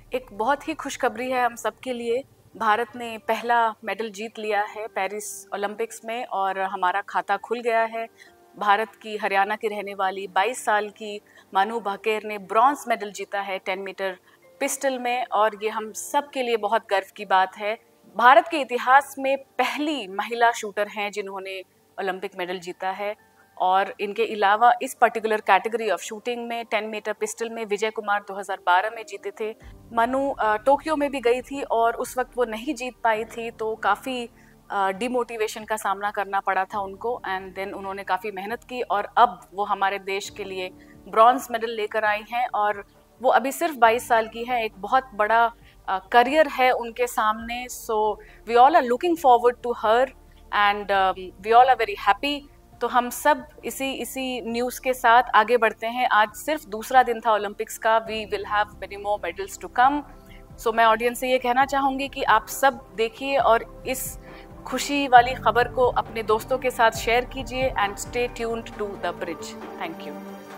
एक बहुत ही खुशखबरी है हम सबके लिए। भारत ने पहला मेडल जीत लिया है पेरिस ओलंपिक्स में और हमारा खाता खुल गया है। भारत की हरियाणा की रहने वाली 22 साल की मानू भाकेर ने ब्रॉन्ज मेडल जीता है 10 मीटर पिस्टल में और ये हम सब के लिए बहुत गर्व की बात है। भारत के इतिहास में पहली महिला शूटर हैं जिन्होंने ओलंपिक मेडल जीता है और इनके अलावा इस पर्टिकुलर कैटेगरी ऑफ शूटिंग में 10 मीटर पिस्टल में विजय कुमार 2012 में जीते थे। मनु टोक्यो में भी गई थी और उस वक्त वो नहीं जीत पाई थी तो काफ़ी डिमोटिवेशन का सामना करना पड़ा था उनको एंड देन उन्होंने काफ़ी मेहनत की और अब वो हमारे देश के लिए ब्रॉन्ज मेडल लेकर आई हैं और वो अभी सिर्फ 22 साल की हैं। एक बहुत बड़ा करियर है उनके सामने। So we all are looking forward to her and we all are very happy. तो हम सब इसी न्यूज़ के साथ आगे बढ़ते हैं। आज सिर्फ दूसरा दिन था ओलंपिक्स का। We will have many more medals to come. So मैं ऑडियंस से ये कहना चाहूँगी कि आप सब देखिए और इस खुशी वाली खबर को अपने दोस्तों के साथ शेयर कीजिए and stay tuned to the bridge. Thank you.